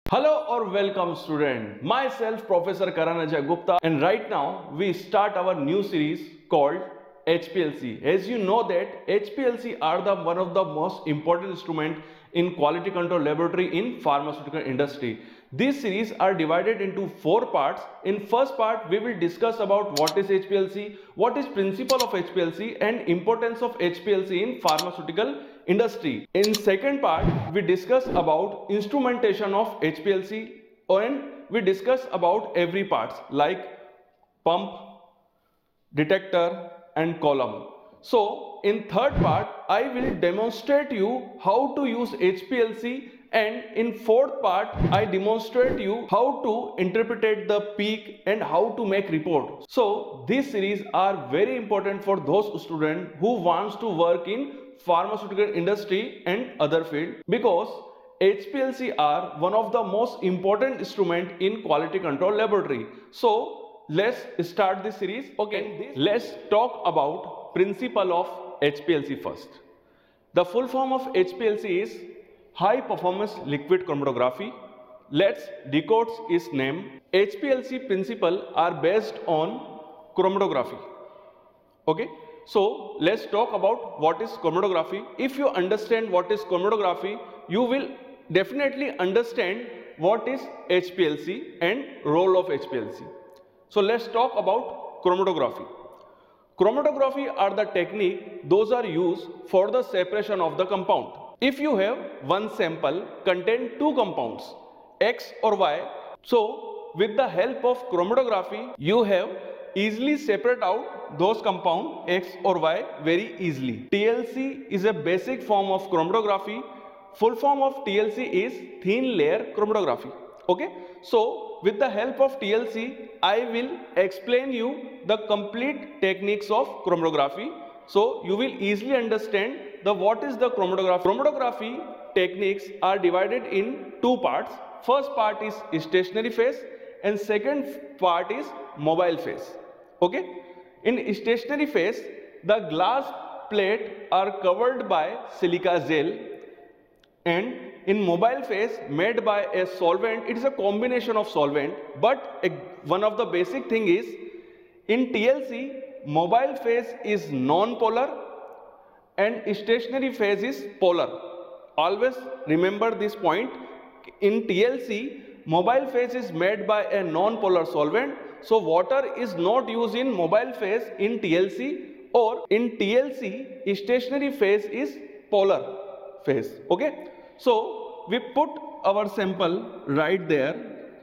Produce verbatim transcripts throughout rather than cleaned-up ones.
Hello or welcome student. Myself Professor Karan Ajay Gupta and right now we start our new series called H P L C. As you know that H P L C are the one of the most important instrument in quality control laboratory in pharmaceutical industry. These series are divided into four parts. In first part we will discuss about what is H P L C, what is principle of H P L C and importance of H P L C in pharmaceutical industry. In second part we discuss about instrumentation of H P L C and we discuss about every parts like pump, detector and column. So in third part I will demonstrate you how to use H P L C and in fourth part I demonstrate you how to interpret the peak and how to make report. So these series are very important for those students who wants to work in pharmaceutical industry and other field because H P L C are one of the most important instrument in quality control laboratory. So let's start this series. Okay, let's talk about principle of H P L C first. The full form of H P L C is high performance liquid chromatography. Let's decode its name. H P L C principle are based on chromatography. Okay, so let's talk about what is chromatography. If you understand what is chromatography, you will definitely understand what is H P L C and role of H P L C. So let's talk about chromatography. Chromatography are the technique those are used for the separation of the compound. If you have one sample contain two compounds X or Y, so with the help of chromatography you have easily separate out those compound X or Y very easily. T L C is a basic form of chromatography. Full form of T L C is thin layer chromatography. Okay, so with the help of T L C I will explain you the complete techniques of chromatography, so you will easily understand the what is the chromatography. Chromatography techniques are divided in two parts. First part is stationary phase and second part is mobile phase. Okay, in stationary phase the glass plate are covered by silica gel, and in mobile phase made by a solvent, it is a combination of solvent, but a, one of the basic thing is in T L C mobile phase is non-polar and stationary phase is polar. Always remember this point. In T L C mobile phase is made by a non-polar solvent, so water is not used in mobile phase in T L C, or in T L C stationary phase is polar phase. Okay, so we put our sample right there,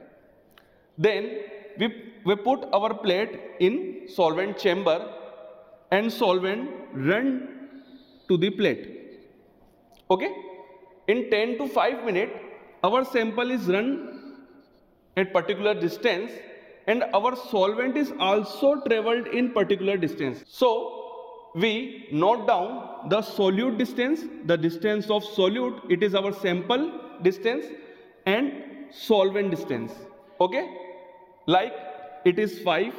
then we, we put our plate in solvent chamber and solvent run to the plate. Okay, in ten to five minutes our sample is run at particular distance and our solvent is also traveled in particular distance. So we note down the solute distance, the distance of solute, it is our sample distance, and solvent distance. Okay, like it is five,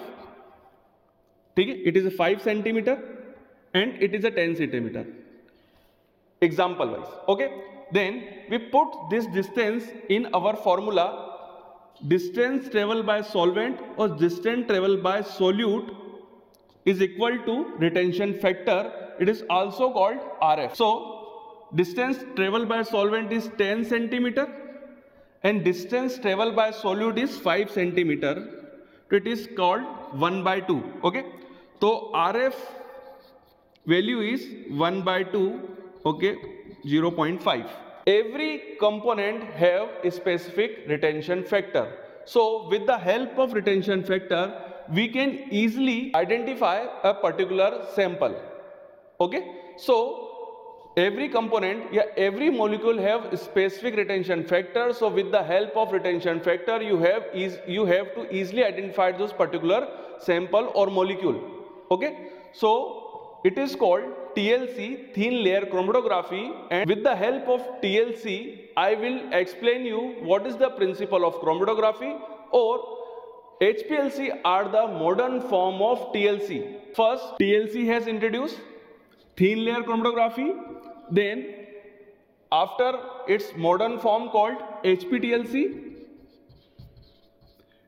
it is a five centimeter and it is a ten centimeter, example wise. Okay, then we put this distance in our formula. Distance traveled by solvent or distance traveled by solute is equal to retention factor. It is also called R F. So distance traveled by solvent is ten centimeter and distance traveled by solute is five centimeter. So it is called one by two. Okay, so R F value is one by two. Okay, zero point five. Every component have a specific retention factor. So with the help of retention factor we can easily identify a particular sample. Okay, so every component, yeah, every molecule have specific retention factor. So with the help of retention factor you have is you have to easily identify those particular sample or molecule. Okay, so it is called T L C, thin layer chromatography, and with the help of T L C I will explain you what is the principle of chromatography, or H P L C are the modern form of T L C. First T L C has introduced thin layer chromatography, then after its modern form called H P T L C,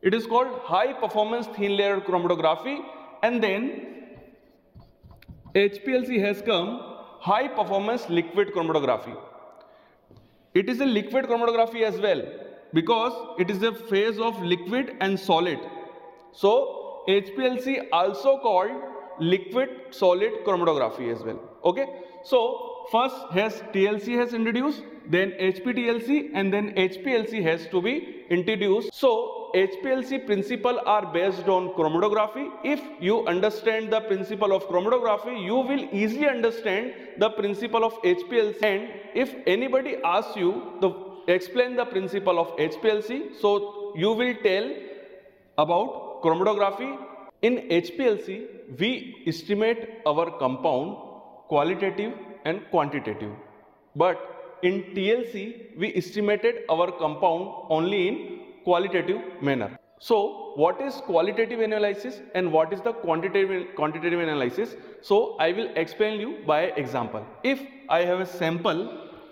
It is called high performance thin layer chromatography, and then H P L C has come high performance liquid chromatography. It is a liquid chromatography as well because it is a phase of liquid and solid. So H P L C also called liquid solid chromatography as well. Okay. So first has T L C has introduced, then H P T L C, and then H P L C has to be introduced. So H P L C principles are based on chromatography. If you understand the principle of chromatography, you will easily understand the principle of H P L C. And if anybody asks you to explain the principle of H P L C, so you will tell about chromatography. In H P L C, we estimate our compound qualitative and quantitative. But in T L C, we estimated our compound only in qualitative manner. So what is qualitative analysis and what is the quantitative quantitative analysis? So I will explain you by example. If I have a sample,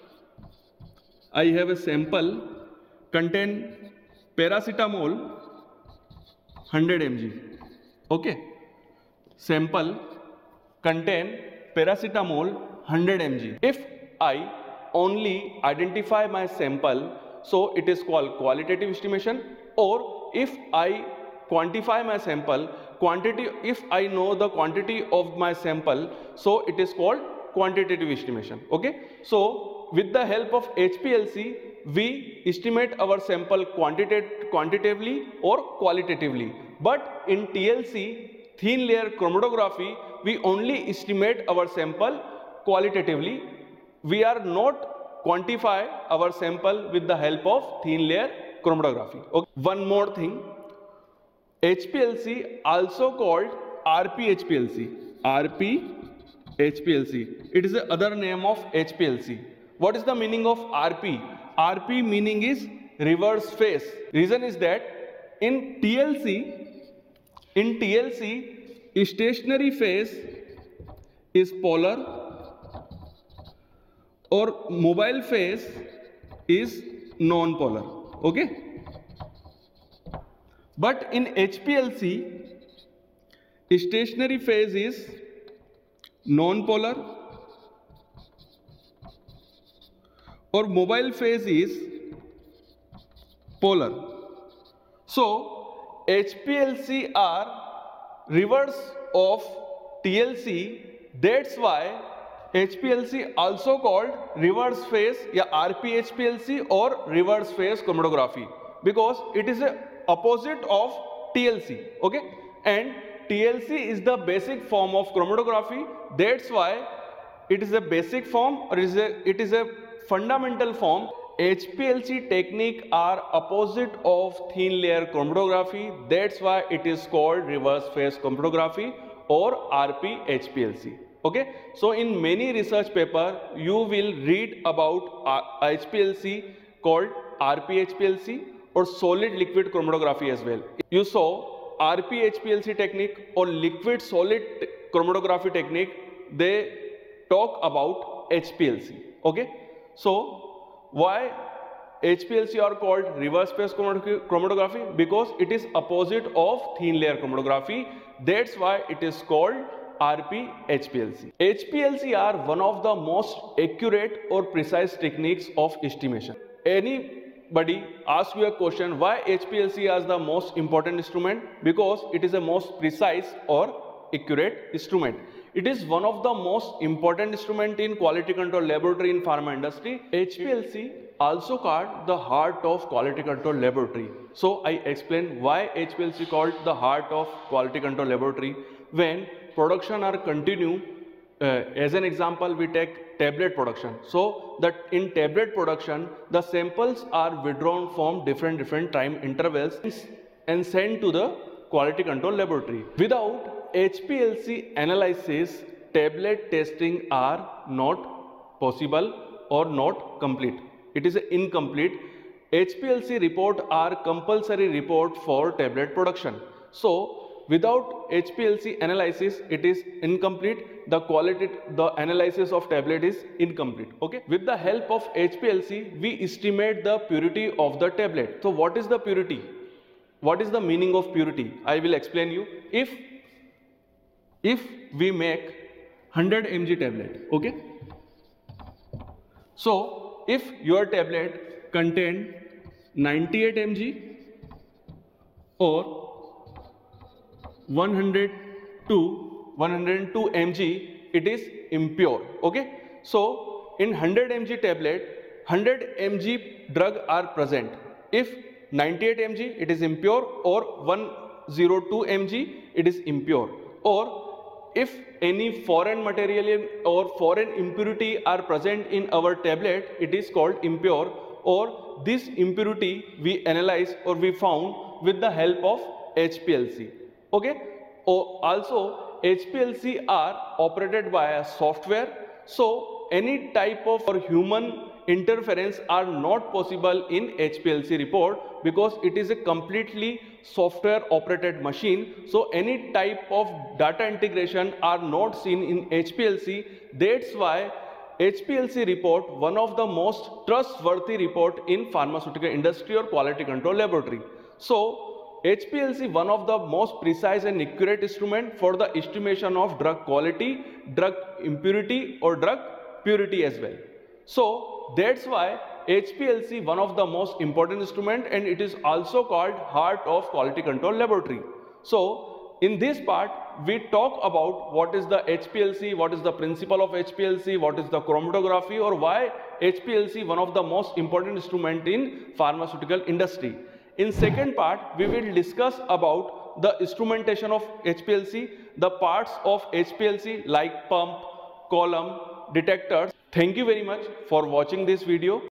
I have a sample contain paracetamol one hundred milligrams. Okay, sample contain paracetamol one hundred milligrams. If I only identify my sample, so it is called qualitative estimation. Or if I quantify my sample quantity, if I know the quantity of my sample, so it is called quantitative estimation. Okay, so with the help of H P L C, we estimate our sample quantitat quantitatively or qualitatively. But in T L C, thin layer chromatography, we only estimate our sample qualitatively. We are not quantify our sample with the help of thin layer chromatography. Okay. One more thing, H P L C also called R P H P L C. R P H P L C. It is the other name of H P L C. What is the meaning of R P? R P meaning is reverse phase. Reason is that in T L C, in T L C, stationary phase is polar or mobile phase is non-polar. Okay. But in H P L C, stationary phase is non-polar or mobile phase is polar. So H P L C are reverse of T L C. That's why H P L C also called reverse phase या R P H P L C or reverse phase chromatography, because it is a opposite of T L C. Okay, and T L C is the basic form of chromatography. That's why it is a basic form or is a, it is a fundamental form. H P L C technique are opposite of thin layer chromatography. That's why it is called reverse phase chromatography or R P H P L C. Okay, so in many research paper you will read about H P L C called R P H P L C or solid liquid chromatography as well. You saw R P H P L C technique or liquid solid chromatography technique, they talk about H P L C. Okay, so why H P L C are called reverse phase chromatography? Because it is opposite of thin layer chromatography. That's why it is called R P H P L C. H P L C are one of the most accurate or precise techniques of estimation. Anybody asks you a question, why H P L C is the most important instrument? Because it is the most precise or accurate instrument. It is one of the most important instrument in quality control laboratory in pharma industry. H P L C also called the heart of quality control laboratory. So I explain why H P L C called the heart of quality control laboratory. When production are continue, uh, as an example we take tablet production. So that in tablet production the samples are withdrawn from different different time intervals and sent to the quality control laboratory. Without H P L C analysis, tablet testing are not possible or not complete. It is incomplete. H P L C report are compulsory report for tablet production. So without H P L C analysis, it is incomplete. The quality, the analysis of tablet is incomplete. Okay. With the help of H P L C, we estimate the purity of the tablet. So what is the purity? what is the meaning of purity? I will explain you. If if we make one hundred milligram tablet, okay, so if your tablet contain ninety-eight milligram or one hundred two milligram, it is impure. Okay, so in one hundred milligram tablet, one hundred milligram drug are present. If ninety-eight milligram, it is impure, or one hundred two milligram, it is impure. Or if any foreign material or foreign impurity are present in our tablet, it is called impure. Or this impurity we analyze or we found with the help of H P L C. Okay. Also, H P L C are operated by a software. So any type of or human interference are not possible in H P L C report, because it is a completely software operated machine. So any type of data integration are not seen in H P L C. That's why H P L C report one of the most trustworthy report in pharmaceutical industry or quality control laboratory. So H P L C one of the most precise and accurate instrument for the estimation of drug quality, drug impurity or drug purity as well. So that's why H P L C one of the most important instrument, and it is also called heart of quality control laboratory. So in this part we talk about what is the H P L C, what is the principle of H P L C, what is the chromatography, or why H P L C one of the most important instrument in pharmaceutical industry. In second part we will discuss about the instrumentation of H P L C, the parts of H P L C like pump, column, detectors. Thank you very much for watching this video.